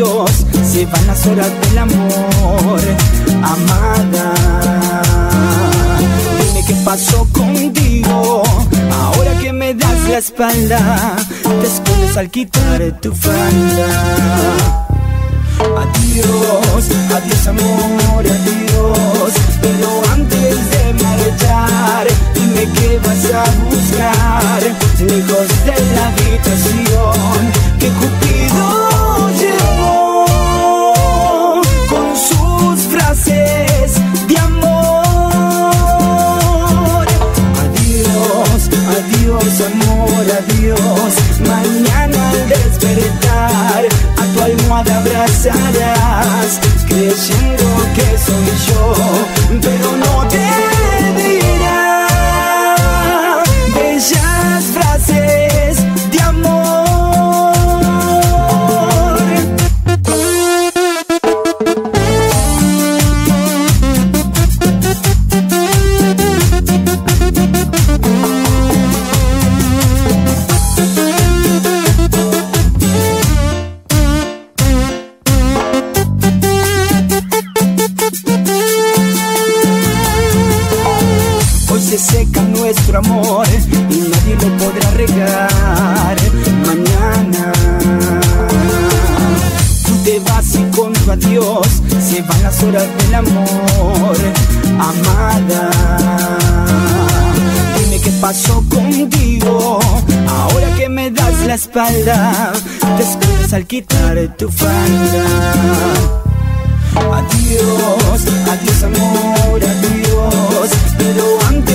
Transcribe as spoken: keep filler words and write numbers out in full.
adiós, se van las horas del amor. Amada, dime qué pasó contigo, ahora que me das la espalda, te escondes al quitar tu falda. Adiós, adiós amor, adiós, pero antes de marchar, dime qué vas a buscar, lejos de la habitación que Cupido llevó con sus frases de amor. Adiós, adiós amor, adiós, mañana al despertar a tu almohada abrazarás, creyendo que soy yo, pero no te dirá bellas frases de amor. Se seca nuestro amor y nadie lo podrá regar. Mañana tú te vas y con tu adiós se van las horas del amor. Amada, dime qué pasó contigo, ahora que me das la espalda, te escondes al quitar tu falda. Adiós, adiós amor, adiós, pero antes